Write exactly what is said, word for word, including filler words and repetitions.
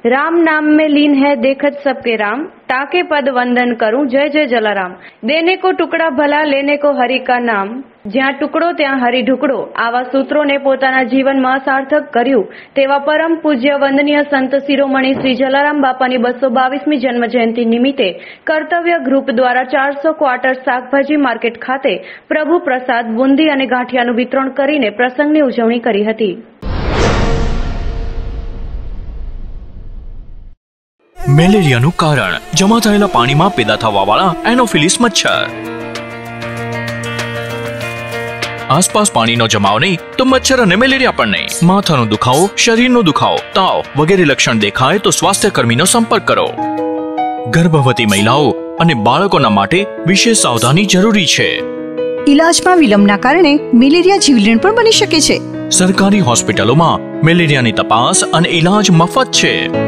राम नाम में लीन है देखत सबके राम, ताके पद वंदन करूं जय जय जलाराम। देने को टुकड़ा भला लेने को हरि का नाम, જ્યાં ટુકડો ત્યાં હરિ ઢુકડો આવા સૂત્રોને પોતાના જીવનમાં સાર્થક કર્યું તેવા પરમ પૂજ્ય વંદનીય સંત શિરોમણી શ્રી જલારામ બાપાની બસો બાવીસમી જન્મ જયંતિ નિમિત્તે કર્તવ્ય ગ્રુપ દ્વારા ચારસો ક્વાર્ટર શાકભાજી માર્કેટ ખાતે પ્રભુ પ્રસાદ બુંદી અને ગાંઠિયાનું વિતરણ કરીને પ્રસંગની ઉજવણી કરી હતી। મેલેરિયાનું કારણ જમા થયેલા પાણીમાં પેદા થવાવાળા એનોફિલિસ મચ્છર। आसपास पानी नो जमाव नहीं तो मच्छर और मेलेरिया पण नहीं। माथा नो दुखावो, शरीर नो दुखावो, ताव वगैरह लक्षण देखाय तो स्वास्थ्य कर्मी नो संपर्क करो। गर्भवती महिलाओं અને બાળકોના માટે વિશેષ સાવધાની જરૂરી છે। ઇલાજમાં વિલંબના કારણે મેલેરિયા જીવલેણ પણ બની શકે છે। સરકારી હોસ્પિટલોમાં મેલેરિયાની તપાસ અને ઇલાજ મફત છે।